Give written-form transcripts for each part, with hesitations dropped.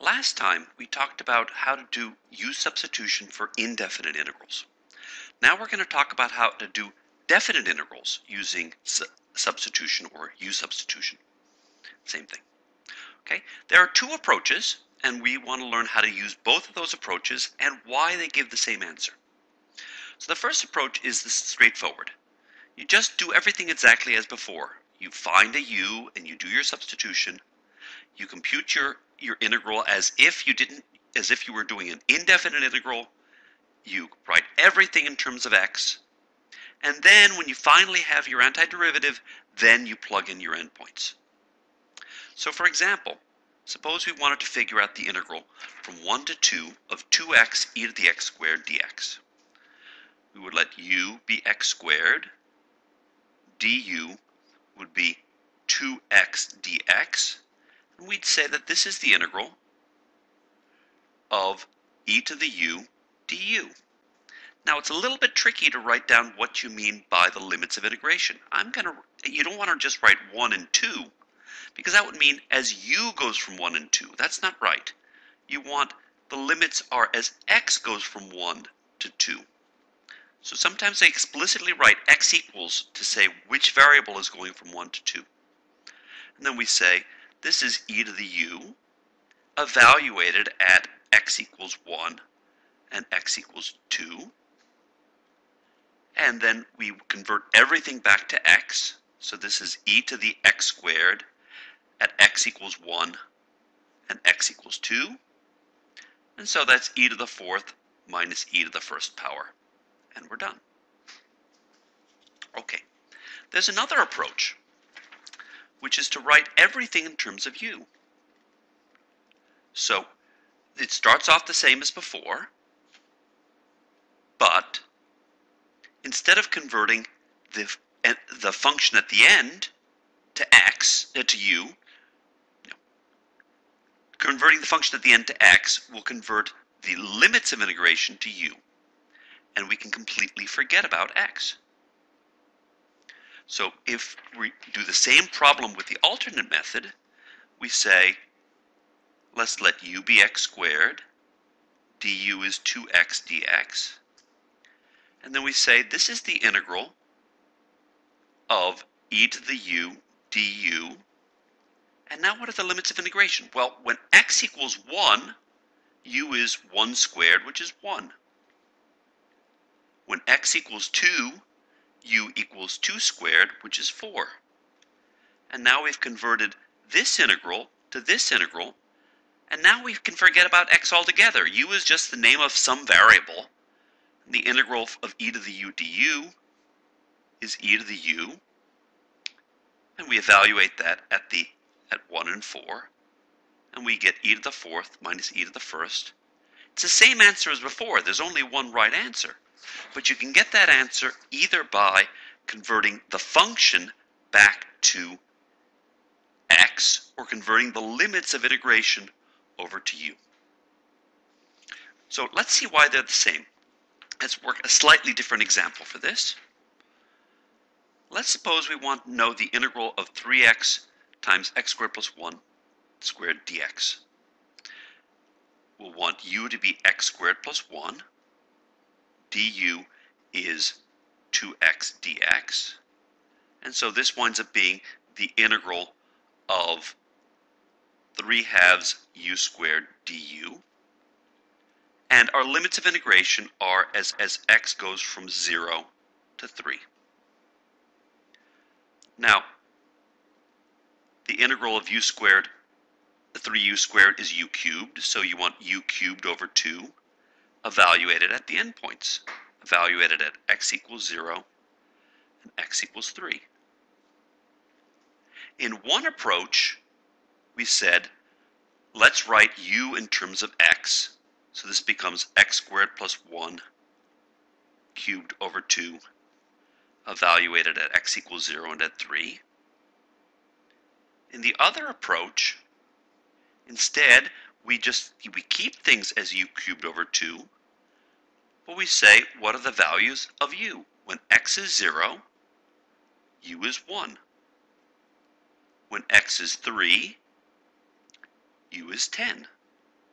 Last time we talked about how to do u-substitution for indefinite integrals. Now we're going to talk about how to do definite integrals using substitution or u-substitution. Same thing. Okay, there are two approaches, and we want to learn how to use both of those approaches and why they give the same answer. So the first approach is straightforward. You just do everything exactly as before. You find a u and you do your substitution. You compute your integral as if you were doing an indefinite integral. You write everything in terms of x. And then when you finally have your antiderivative, then you plug in your endpoints. So for example, suppose we wanted to figure out the integral from 1 to 2 of 2x e to the x squared dx. We would let u be x squared, du would be 2x dx, and we'd say that this is the integral of e to the u du. Now it's a little bit tricky to write down what you mean by the limits of integration. You don't want to just write 1 and 2, because that would mean as u goes from 1 and 2. That's not right. You want the limits are as x goes from 1 to 2. So sometimes they explicitly write x equals to say which variable is going from 1 to 2. And then we say this is e to the u evaluated at x equals 1 and x equals 2. And then we convert everything back to x. So this is e to the x squared at x equals 1 and x equals 2. And so that's e to the fourth minus e to the first power. And we're done. Okay, there's another approach, which is to write everything in terms of u. So it starts off the same as before, but instead of converting the function at the end to x, to u, converting the function at the end to x will convert the limits of integration to u, and we can completely forget about x. So if we do the same problem with the alternate method, we say, let's let u be x squared, du is 2x dx, and then we say this is the integral of e to the u du. And now what are the limits of integration? Well, when x equals 1, u is 1 squared, which is 1. When x equals 2, u equals 2 squared, which is 4. And now we've converted this integral to this integral, and now we can forget about x altogether. U is just the name of some variable. The integral of e to the u du is e to the u, and we evaluate that at 1 and 4, and we get e to the fourth minus e to the first. It's the same answer as before. There's only one right answer. But you can get that answer either by converting the function back to x or converting the limits of integration over to u. So let's see why they're the same. Let's work a slightly different example for this. Let's suppose we want to know the integral of 3x times x squared plus 1 squared dx. We'll want u to be x squared plus 1. Du is 2x dx. And so this winds up being the integral of 3/2 u squared du. And our limits of integration are as x goes from 0 to 3. Now, the integral of u squared, 3u squared is u cubed, so you want u cubed over 2, evaluated at the endpoints, evaluated at x equals 0 and x equals 3. In one approach, we said, let's write u in terms of x. So this becomes x squared plus 1 cubed over 2, evaluated at x equals 0 and at 3. In the other approach, instead, we keep things as u cubed over 2, but we say, what are the values of u? When x is 0, u is 1. When x is 3, u is 10.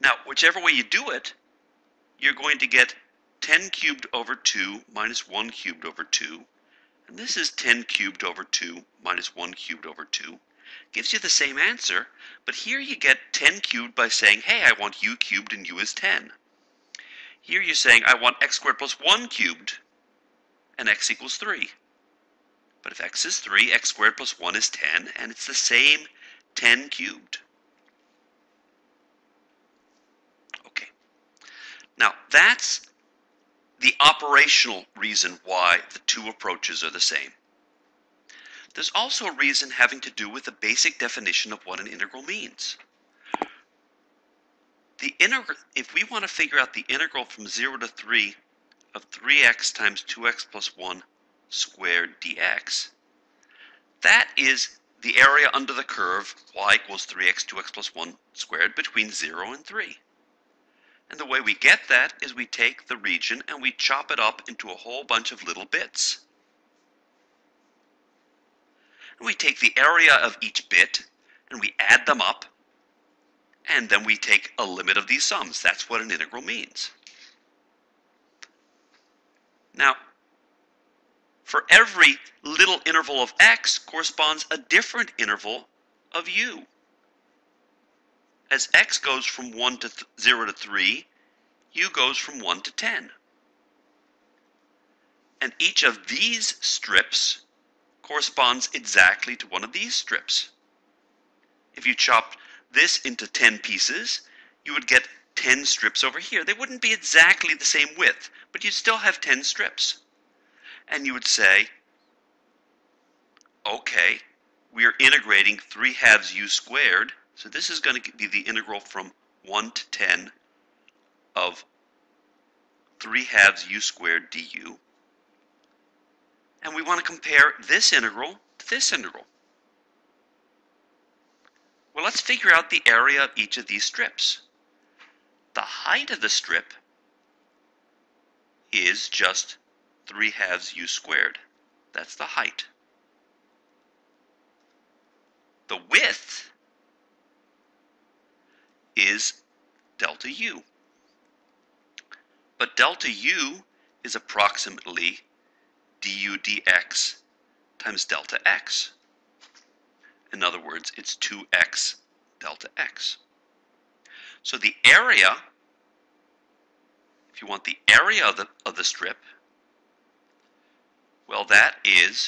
Now, whichever way you do it, you're going to get 10 cubed over 2 minus 1 cubed over 2. And this is 10 cubed over 2 minus 1 cubed over 2. Gives you the same answer, but here you get 10 cubed by saying, hey, I want u cubed and u is 10. Here you're saying, I want x squared plus 1 cubed, and x equals 3. But if x is 3, x squared plus 1 is 10, and it's the same 10 cubed. Okay. Now, that's the operational reason why the two approaches are the same. There's also a reason having to do with the basic definition of what an integral means. If we want to figure out the integral from 0 to 3 of 3x times 2x plus 1 squared dx, that is the area under the curve y equals 3x 2x plus 1 squared between 0 and 3. And the way we get that is we take the region and we chop it up into a whole bunch of little bits. And we take the area of each bit and we add them up, and then we take a limit of these sums. That's what an integral means. Now, for every little interval of x corresponds a different interval of u. As x goes from 1 to 0 to 3, u goes from 1 to 10. And each of these strips corresponds exactly to one of these strips. If you chopped this into 10 pieces, you would get 10 strips over here. They wouldn't be exactly the same width, but you'd still have 10 strips. And you would say, okay, we are integrating 3/2 u squared, so this is going to be the integral from 1 to 10 of 3/2 u squared du. And we want to compare this integral to this integral. Well, let's figure out the area of each of these strips. The height of the strip is just 3/2 u squared. That's the height. The width is delta u. But delta u is approximately du dx times delta x. In other words, it's 2x delta x. So the area, if you want the area of the strip, well, that is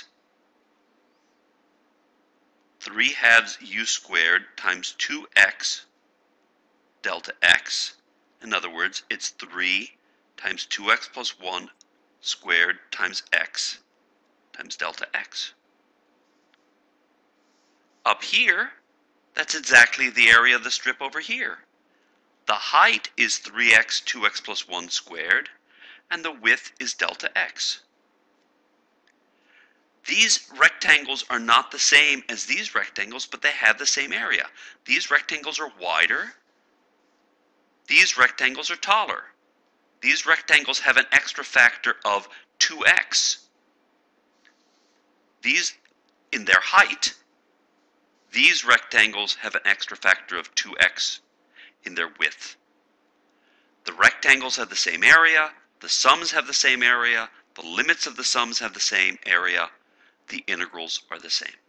3/2 u squared times 2x delta x. In other words, it's 3 times 2x plus 1 squared times x times delta x. Up here, that's exactly the area of the strip over here. The height is 3x 2x plus 1 squared, and the width is delta x. These rectangles are not the same as these rectangles, but they have the same area. These rectangles are wider. These rectangles are taller. These rectangles have an extra factor of 2x. These, in their height, these rectangles have an extra factor of 2x in their width. The rectangles have the same area, the sums have the same area, the limits of the sums have the same area, the integrals are the same.